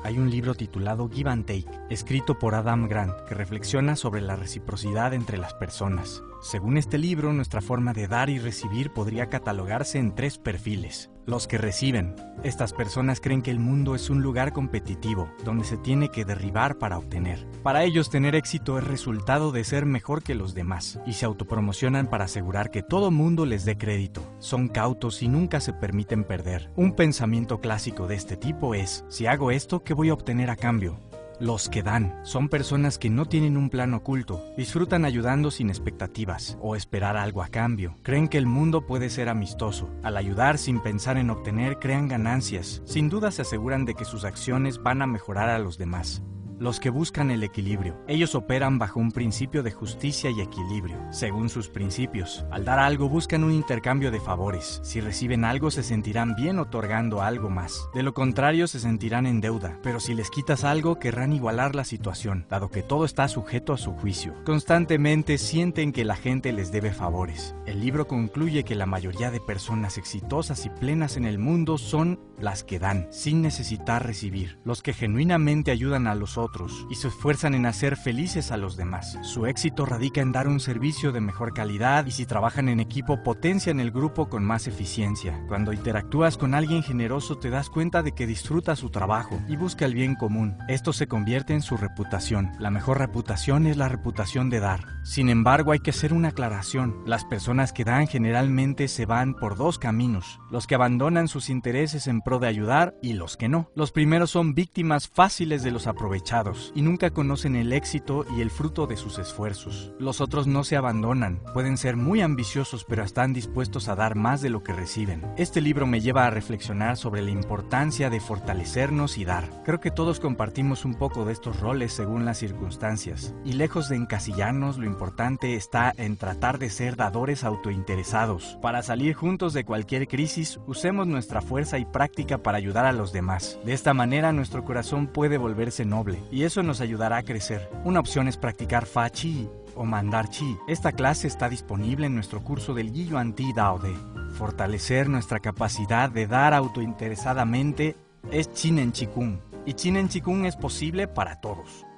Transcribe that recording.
hay un libro titulado Give and Take, escrito por Adam Grant, que reflexiona sobre la reciprocidad entre las personas. Según este libro, nuestra forma de dar y recibir podría catalogarse en 3 perfiles. Los que reciben. Estas personas creen que el mundo es un lugar competitivo, donde se tiene que derribar para obtener. Para ellos, tener éxito es resultado de ser mejor que los demás, y se autopromocionan para asegurar que todo mundo les dé crédito. Son cautos y nunca se permiten perder. Un pensamiento clásico de este tipo es: si hago esto, ¿qué voy a obtener a cambio? Los que dan son personas que no tienen un plan oculto, disfrutan ayudando sin expectativas o esperar algo a cambio. Creen que el mundo puede ser amistoso. Al ayudar sin pensar en obtener, crean ganancias. Sin duda se aseguran de que sus acciones van a mejorar a los demás. Los que buscan el equilibrio. Ellos operan bajo un principio de justicia y equilibrio. Según sus principios, al dar algo buscan un intercambio de favores. Si reciben algo, se sentirán bien otorgando algo más. De lo contrario, se sentirán en deuda. Pero si les quitas algo, querrán igualar la situación, dado que todo está sujeto a su juicio. Constantemente sienten que la gente les debe favores. El libro concluye que la mayoría de personas exitosas y plenas en el mundo son las que dan, sin necesitar recibir. Los que genuinamente ayudan a los otros y se esfuerzan en hacer felices a los demás. Su éxito radica en dar un servicio de mejor calidad, y si trabajan en equipo potencian el grupo con más eficiencia. Cuando interactúas con alguien generoso te das cuenta de que disfruta su trabajo y busca el bien común. Esto se convierte en su reputación. La mejor reputación es la reputación de dar. Sin embargo, hay que hacer una aclaración. Las personas que dan generalmente se van por 2 caminos: los que abandonan sus intereses en pro de ayudar y los que no. Los primeros son víctimas fáciles de los aprovechados y nunca conocen el éxito y el fruto de sus esfuerzos. Los otros no se abandonan, pueden ser muy ambiciosos pero están dispuestos a dar más de lo que reciben. Este libro me lleva a reflexionar sobre la importancia de fortalecernos y dar. Creo que todos compartimos un poco de estos roles según las circunstancias, y lejos de encasillarnos, lo importante está en tratar de ser dadores autointeresados. Para salir juntos de cualquier crisis, usemos nuestra fuerza y práctica para ayudar a los demás. De esta manera nuestro corazón puede volverse noble, y eso nos ayudará a crecer. Una opción es practicar Fa Chi o Mandar Chi. Esta clase está disponible en nuestro curso del Yi Yuan Ti Dao De. Fortalecer nuestra capacidad de dar autointeresadamente es Chin en Chi Kung, y Chin en Chi Kung es posible para todos.